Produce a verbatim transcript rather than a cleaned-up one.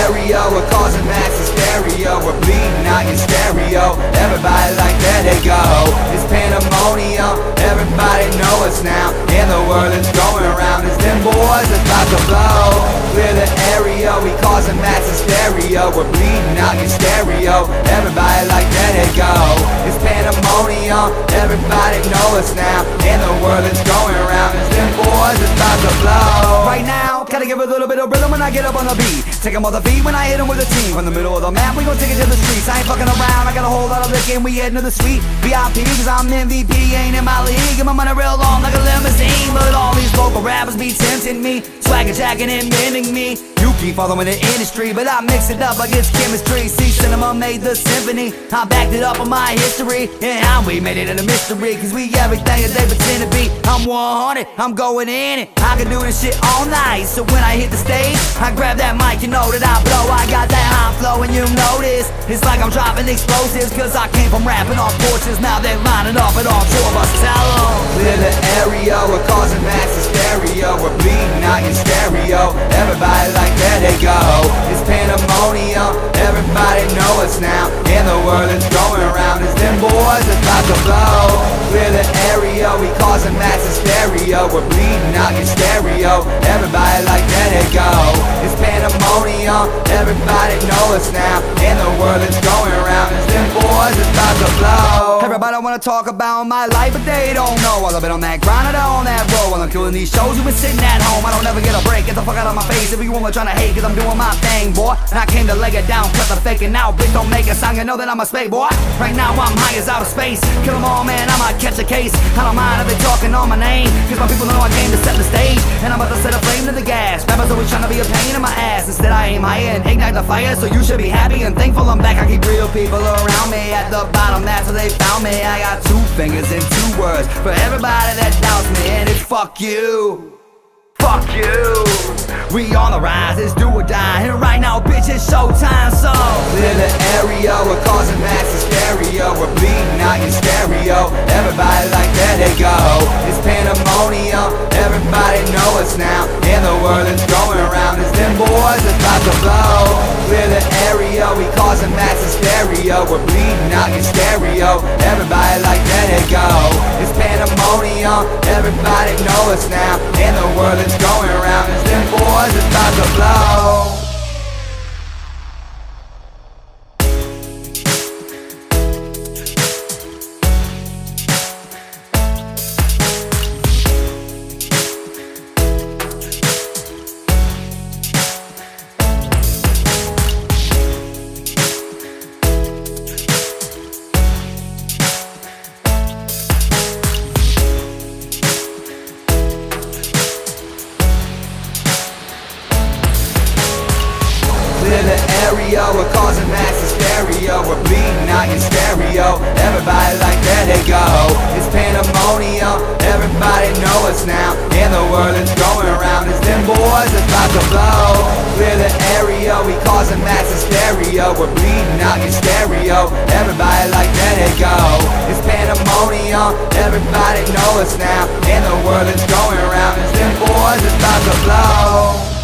area, we're causing mass hysteria. We're bleeding out your stereo. Everybody like, there they go. It's pandemonium, everybody know us now. And the word is going around is them boys is about to blow. Clear the area, we causing mass hysteria. We're bleeding out your stereo. Everybody like, there they go. It's pandemonium, everybody know us now. And the word is going around is them boys is about to blow. Right now, gotta give a little bit of rhythm when I get up on the beat. Take 'em off the feet when I hit 'em with a team. From the middle of the map, we gon' take it to the streets. I ain't fucking around, I got a whole lot of liquor and we heading to the suite. V I P, cause I'm M V P, ain't in my league. And my money real long like a limousine. But all these local rappers be tempting me, swagger jacking and mimicking me. You keep following the industry, but I mix it up like it's chemistry. See, cinema made the symphony. I backed it up on my history, and how we made it in a mystery. Cause we everything that they pretend to be. I'm one hundred, I'm going in it. I can do this shit all night. So when I hit the stage, I grab that mic, you know that I blow. I got that high flow and you know this. It's like I'm dropping explosives, cause I came from rapping off porches. Now they're lining up at all four of us, tell 'em. Clear the area, we're causing mass hysteria. We're bleeding out your stereo. Everybody like, there they go. It's pandemonium, everybody know us now. And the word is going around is them boys is about to blow. Clear the area, we causing mass hysteria. We're bleeding out your stereo. Everybody like, there they go. It's pandemonium, everybody know us now. And the word is going around is them boys is about to blow. Everybody wanna talk about my life, but they don't know. While I've been on that grind, I on that road. While I'm killing these shows, you've been sitting at home. I don't ever get a break, get the fuck out of my face. If you wanna tryna hate, cause I'm doing my thing, boy. And I came to lay it down, cut the faking out. Bitch, don't make a song, you know that I'm a spade, boy. Right now I'm high as outer space. Kill 'em all, man, I might catch a case. I don't mind if they talking on my name, cause my people know I came to set the stage. And I'm about to set a flame to the gas. Rappers always tryna be a pain in my ass. Instead I aim higher and ignite the fire. So you should be happy and thankful I'm back. I keep real people around me. At the bottom, that's where they found me. I got two fingers and two words for everybody that doubts me. And it's fuck you. Fuck you. We on the rise, it's do or die. And right now, bitch, it's showtime, so clear the area, we're causing mass hysteria. We're bleeding out your stereo. Everybody like, there they go. It's pandemonium, everybody know us now. And the word is going around is them boys is about to blow. Clear the area, we causing mass hysteria. We're bleeding out your stereo. Everybody like, there they go. It's pandemonium, everybody know us now. And the word is going around is them boys is about to blow. Clear the area, we're causing mass hysteria. We're bleeding out your stereo. Everybody like, there they go. It's pandemonium, everybody know us now. And the word is going around is them boys is about to blow. Clear the area, we causing mass hysteria. We're bleeding out your stereo. Everybody like, there they go. It's pandemonium, everybody know us now. And the word is going around is them boys is about to blow.